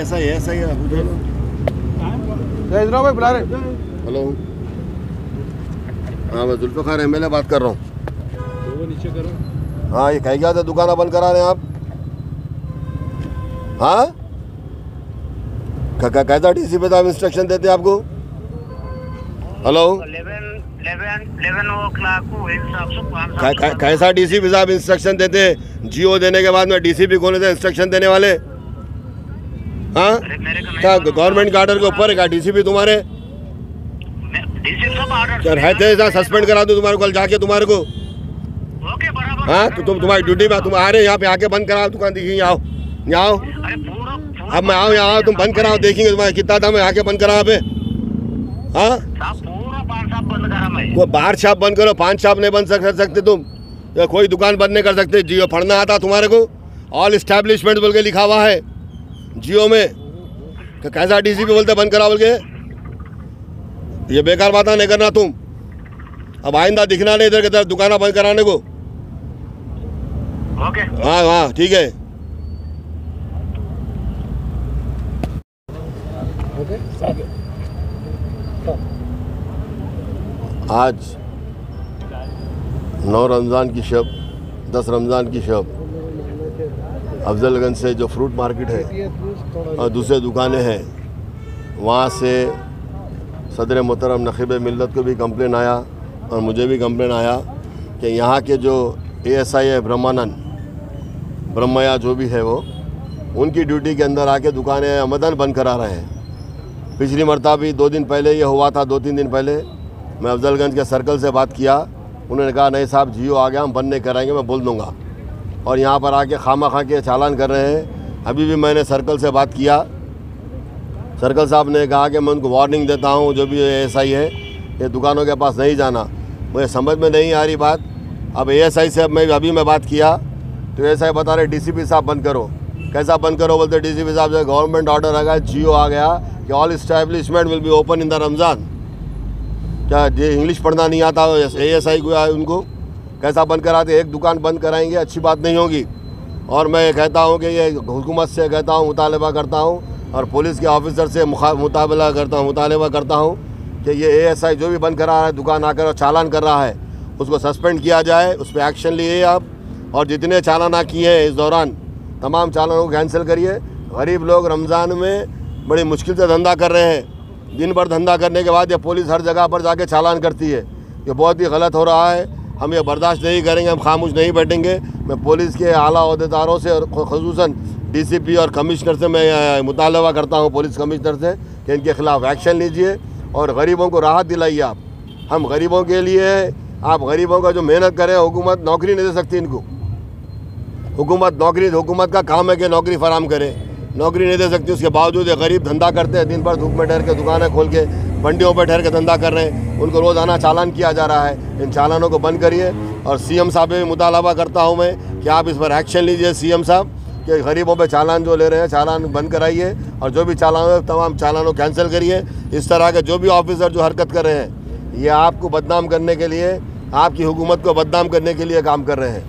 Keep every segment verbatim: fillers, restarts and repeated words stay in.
ऐसा ही ऐसा ही है। भाई बुला रहे। हेलो, हाँ मैं जुल्फ़िकार एम एल ए बात कर रहा हूँ। वो नीचे करो। हाँ, ये कह गया था दुकान बंद करा रहे हैं आप? हाँ, कैसा डीसी पे आप इंस्ट्रक्शन देते हैं आपको? हेलो, कैसा डीसी पे साहब इंस्ट्रक्शन देते हैं? जियो देने के बाद में डीसीपी कौन से इंस्ट्रक्शन देने वाले? हाँ, क्या गवर्नमेंट के ऑर्डर के ऊपर है क्या डीसीपी तुम्हारे? क्या रहते हैं सस्पेंड करा दूं तुम्हारे को कल जाके तुम्हारे को? हाँ, तो तुम तुम्हारी ड्यूटी में तुम आ रहे हैं यहाँ पे आके बंद कराओ दुकान। देखिए आओ, यहाँ आओ, अब मैं आओ यहाँ आओ, तुम बंद कराओ, देखेंगे तुम्हारे कितना था। मैं आके बंद करा पे। हाँ, वो बार छाप बंद करो, पांच छाप नहीं बंद कर सकते तुम। या कोई दुकान बंद नहीं कर सकते। जियो पढ़ना आता तुम्हारे को? ऑल इस्टेब्लिशमेंट बोल के लिखा हुआ है जियो में। कैसा डीसीपी बोलते बंद करा बोल के? ये बेकार बात नहीं करना तुम। अब आइंदा दिखना नहीं इधर की तरफ दुकान बंद कराने को। ओके। हाँ हाँ ठीक है। आज नौ रमज़ान की शब, दस रमज़ान की शब अफजलगंज से जो फ्रूट मार्केट है और दूसरे दुकानें हैं, वहाँ से सदर मोहतरम नखीब मिल्लत को भी कंप्लेन आया और मुझे भी कंप्लेन आया कि यहाँ के जो एएसआई है ब्रह्मानंद ब्रह्मया जो भी है वो, उनकी ड्यूटी के अंदर आके दुकानें अमदन बंद करा रहे हैं। पिछली मरतबा भी दो दिन पहले ये हुआ था, दो तीन दिन पहले मैं अफजलगंज के सर्कल से बात किया। उन्होंने कहा नहीं साहब जियो आ गया, हम बंद नहीं कराएंगे, मैं बोल दूंगा। और यहाँ पर आके खामा खा के चालान कर रहे हैं। अभी भी मैंने सर्कल से बात किया, सर्कल साहब ने कहा कि मैं उनको वार्निंग देता हूँ, जो भी एएसआई है ये दुकानों के पास नहीं जाना। मुझे समझ में नहीं आ रही बात। अब एएसआई से अब मैं अभी मैं बात किया तो एएसआई बता रहे डीसीपी साहब बंद करो। कैसा बंद करो बोलते? डीसीपी साहब जो गवर्नमेंट ऑर्डर आ गया, जियो आ गया कि all establishment will be open in the Ramzan. क्या ये इंग्लिश पढ़ना नहीं आता एएसआई को? उनको कैसा बंद कराते? एक दुकान बंद कराएंगे, अच्छी बात नहीं होगी। और मैं कहता हूँ कि ये हुकूमत से कहता हूँ, मुतालबा करता हूँ और पुलिस के ऑफिसर से मुताबला करता हूँ मुतालबा करता हूँ कि ये एएसआई जो भी बंद करा रहा है दुकान आकर और चालान कर रहा है, उसको सस्पेंड किया जाए, उस पर एक्शन लिए आप। और जितने चालाना किए हैं इस दौरान तमाम चालानों को कैंसिल करिए। गरीब लोग रमज़ान में बड़ी मुश्किल से धंधा कर रहे हैं। दिन भर धंधा करने के बाद ये पुलिस हर जगह पर जाके चालान करती है। ये बहुत ही गलत हो रहा है। हम ये बर्दाश्त नहीं करेंगे, हम खामोश नहीं बैठेंगे। मैं पुलिस के आला अहदेदारों से और ख़ुसूसन डीसीपी और कमिश्नर से मैं मुतालबा करता हूँ, पुलिस कमिश्नर से, कि इनके ख़िलाफ़ एक्शन लीजिए और गरीबों को राहत दिलाइए आप। हम गरीबों के लिए, आप गरीबों का जो मेहनत करें, हुकूमत नौकरी नहीं दे सकती इनको। हुकूमत नौकरी, हुकूमत का काम है कि नौकरी फराम करे, नौकरी नहीं दे सकती। उसके बावजूद ये गरीब धंधा करते हैं, दिन भर धूप में ठहर के दुकानें खोल के मंडियों पर ठहर के धंधा कर रहे हैं। उनको रोज़ाना चालान किया जा रहा है। इन चालानों को बंद करिए। और सीएम साहब से भी मुतालबा करता हूँ मैं कि आप इस पर एक्शन लीजिए सीएम साहब, कि गरीबों पे चालान जो ले रहे हैं चालान बंद कराइए और जो भी चालान है तमाम चालानों कैंसिल करिए। इस तरह के जो भी ऑफिसर जो हरकत कर रहे हैं, ये आपको बदनाम करने के लिए, आपकी हुकूमत को बदनाम करने के लिए काम कर रहे हैं।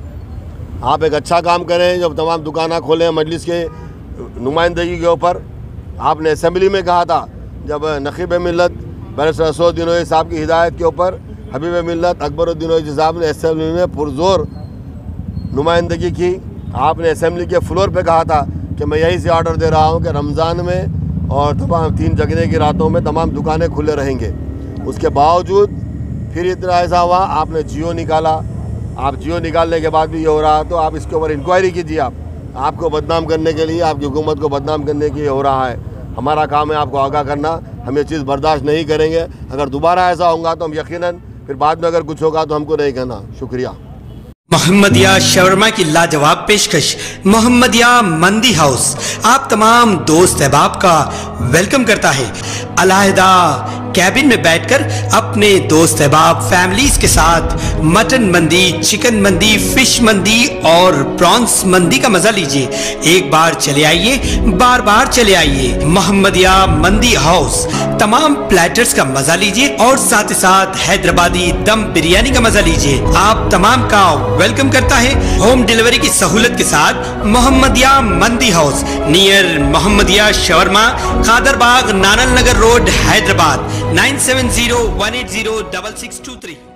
आप एक अच्छा काम करें, जब तमाम दुकानें खोलें मजलिस के नुमाइंदगी के ऊपर। आपने असम्बली में कहा था, जब नखीब मिल्लत बैरिस्टर असदुद्दीन ओवैसी साहब की हिदायत के ऊपर हबीब मिल्लत अकबरुद्दीन ओवैसी साहब ने असम्बली में पुरजोर नुमाइंदगी की। आपने असम्बली के फ्लोर पे कहा था कि मैं यही से ऑर्डर दे रहा हूँ कि रमज़ान में और तमाम तीन जगने की रातों में तमाम दुकानें खुले रहेंगे। उसके बावजूद फिर इतना ऐसा हुआ, आपने जियो निकाला। आप जियो निकालने के बाद भी ये हो रहा, तो आप इसके ऊपर इंक्वायरी कीजिए। आप आपको बदनाम करने के लिए, आपकी हुकूमत को बदनाम करने के लिए हो रहा है। हमारा काम है आपको आगाह करना। हम ये चीज़ बर्दाश्त नहीं करेंगे। अगर दोबारा ऐसा होगा तो हम यकीनन फिर बाद में अगर कुछ होगा तो हमको नहीं कहना। शुक्रिया। मोहम्मदिया शवरमा की लाजवाब पेशकश मोहम्मदिया मंदी हाउस आप तमाम दोस्त अहबाब का वेलकम करता है। अलहदा कैबिन में बैठकर अपने दोस्त अहबाब फैमिलीज के साथ मटन मंदी, चिकन मंदी, फिश मंदी और प्रॉन्स मंदी का मजा लीजिए। एक बार चले आइए, बार बार चले आइए। मोहम्मदिया मंदी हाउस, तमाम प्लेटर्स का मजा लीजिए और साथ ही साथ हैदराबादी दम बिरयानी का मजा लीजिए। आप तमाम का वेलकम करता है होम डिलीवरी की सहूलत के साथ Mohammadiya mandi house, near Mohammadiya shawarma, Qadarbagh, Nanal Nagar road, Hyderabad. Nine seven zero one eight zero double six two three.